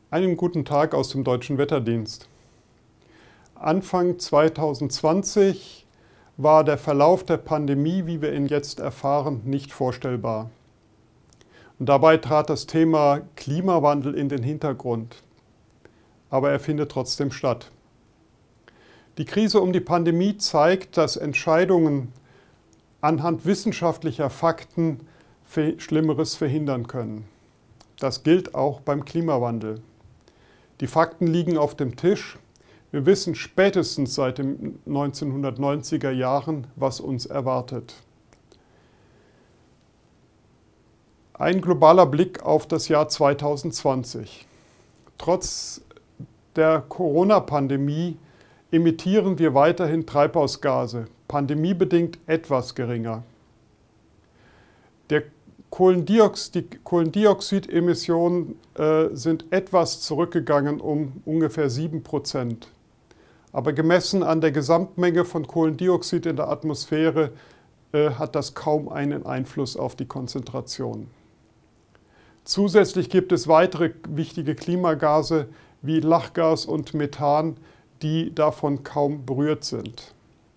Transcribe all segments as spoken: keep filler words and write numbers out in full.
Einen guten Tag aus dem Deutschen Wetterdienst. Anfang zweitausendzwanzig war der Verlauf der Pandemie, wie wir ihn jetzt erfahren, nicht vorstellbar. Und dabei trat das Thema Klimawandel in den Hintergrund. Aber er findet trotzdem statt. Die Krise um die Pandemie zeigt, dass Entscheidungen anhand wissenschaftlicher Fakten Schlimmeres verhindern können. Das gilt auch beim Klimawandel. Die Fakten liegen auf dem Tisch. Wir wissen spätestens seit den neunzehnhundertneunziger Jahren, was uns erwartet. Ein globaler Blick auf das Jahr zweitausendzwanzig. Trotz der Corona-Pandemie emittieren wir weiterhin Treibhausgase, pandemiebedingt etwas geringer. Der Kohlendioxid, die Kohlendioxidemissionen äh, sind etwas zurückgegangen um ungefähr sieben Prozent. Aber gemessen an der Gesamtmenge von Kohlendioxid in der Atmosphäre äh, hat das kaum einen Einfluss auf die Konzentration. Zusätzlich gibt es weitere wichtige Klimagase wie Lachgas und Methan, die davon kaum berührt sind.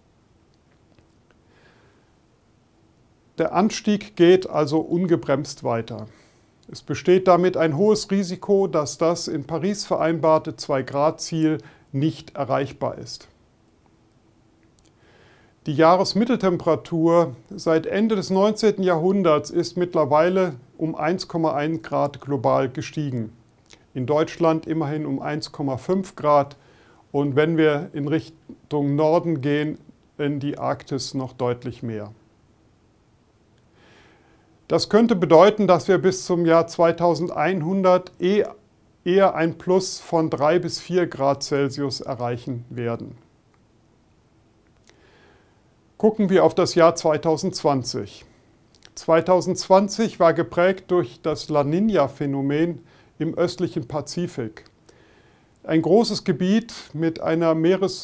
Der Anstieg geht also ungebremst weiter. Es besteht damit ein hohes Risiko, dass das in Paris vereinbarte zwei Grad Ziel nicht erreichbar ist. Die Jahresmitteltemperatur seit Ende des neunzehnten Jahrhunderts ist mittlerweile um eins Komma eins Grad global gestiegen. In Deutschland immerhin um eins Komma fünf Grad und wenn wir in Richtung Norden gehen, in die Arktis noch deutlich mehr. Das könnte bedeuten, dass wir bis zum Jahr zweitausendeinhundert eher ein Plus von drei bis vier Grad Celsius erreichen werden. Gucken wir auf das Jahr zweitausendzwanzig. zweitausendzwanzig war geprägt durch das La Niña-Phänomen im östlichen Pazifik. Ein großes Gebiet mit einer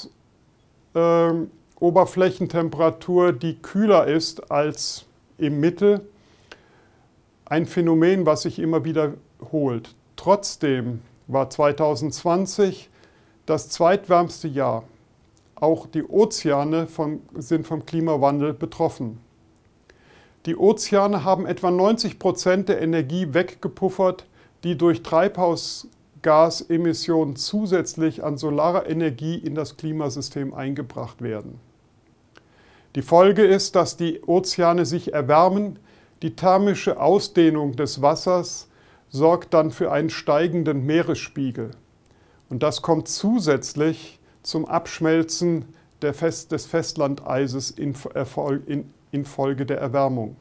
Meeresoberflächentemperatur, äh, die kühler ist als im Mittel. Ein Phänomen, was sich immer wiederholt. Trotzdem war zweitausendzwanzig das zweitwärmste Jahr. Auch die Ozeane vom, sind vom Klimawandel betroffen. Die Ozeane haben etwa neunzig Prozent der Energie weggepuffert, die durch Treibhausgasemissionen zusätzlich an solarer Energie in das Klimasystem eingebracht werden. Die Folge ist, dass die Ozeane sich erwärmen. Die thermische Ausdehnung des Wassers sorgt dann für einen steigenden Meeresspiegel. Und das kommt zusätzlich zum Abschmelzen der Fest, des Festlandeises in, in, infolge der Erwärmung.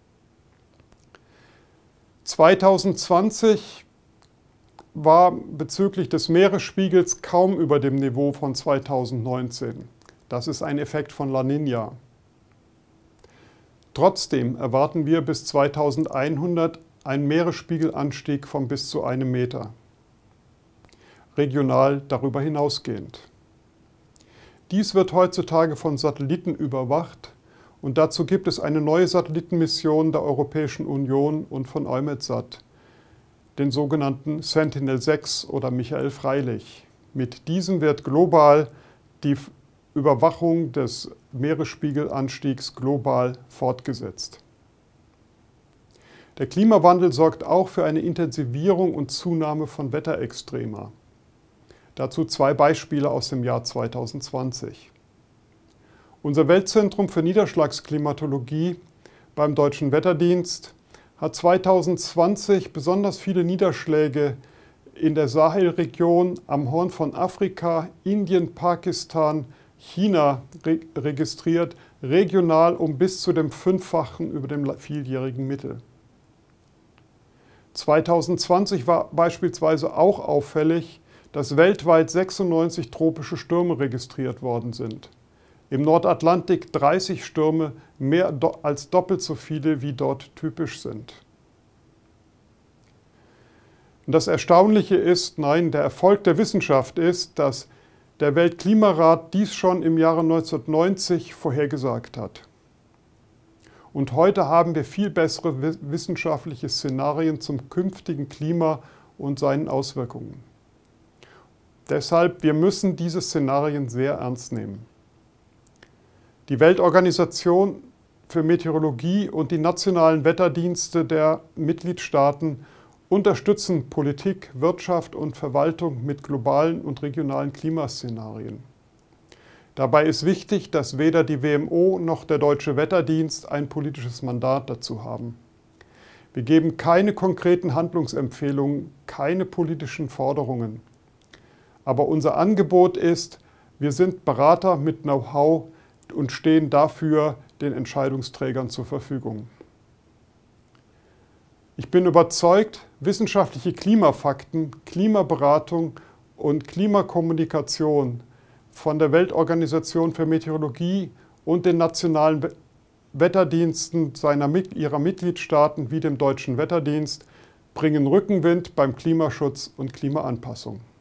zweitausendzwanzig war bezüglich des Meeresspiegels kaum über dem Niveau von zweitausendneunzehn. Das ist ein Effekt von La Niña. Trotzdem erwarten wir bis zweitausendeinhundert einen Meeresspiegelanstieg von bis zu einem Meter. Regional darüber hinausgehend. Dies wird heutzutage von Satelliten überwacht und dazu gibt es eine neue Satellitenmission der Europäischen Union und von EUMETSAT, den sogenannten Sentinel sechs oder Michael Freilich. Mit diesem wird global die Überwachung des Meeresspiegelanstiegs global fortgesetzt. Der Klimawandel sorgt auch für eine Intensivierung und Zunahme von Wetterextrema. Dazu zwei Beispiele aus dem Jahr zweitausendzwanzig. Unser Weltzentrum für Niederschlagsklimatologie beim Deutschen Wetterdienst hat zweitausendzwanzig besonders viele Niederschläge in der Sahelregion, am Horn von Afrika, Indien, Pakistan, China re registriert, regional um bis zu dem Fünffachen über dem vieljährigen Mittel. zweitausendzwanzig war beispielsweise auch auffällig, dass weltweit sechsundneunzig tropische Stürme registriert worden sind. Im Nordatlantik dreißig Stürme, mehr do als doppelt so viele, wie dort typisch sind. Und das Erstaunliche ist, nein, der Erfolg der Wissenschaft ist, dass der Weltklimarat dies schon im Jahre neunzehnhundertneunzig vorhergesagt hat. Und heute haben wir viel bessere wissenschaftliche Szenarien zum künftigen Klima und seinen Auswirkungen. Deshalb, wir müssen diese Szenarien sehr ernst nehmen. Die Weltorganisation für Meteorologie und die nationalen Wetterdienste der Mitgliedstaaten unterstützen Politik, Wirtschaft und Verwaltung mit globalen und regionalen Klimaszenarien. Dabei ist wichtig, dass weder die W M O noch der Deutsche Wetterdienst ein politisches Mandat dazu haben. Wir geben keine konkreten Handlungsempfehlungen, keine politischen Forderungen. Aber unser Angebot ist, wir sind Berater mit Know-how und stehen dafür den Entscheidungsträgern zur Verfügung. Ich bin überzeugt, wissenschaftliche Klimafakten, Klimaberatung und Klimakommunikation von der Weltorganisation für Meteorologie und den nationalen Wetterdiensten seiner, ihrer Mitgliedstaaten wie dem Deutschen Wetterdienst bringen Rückenwind beim Klimaschutz und Klimaanpassung.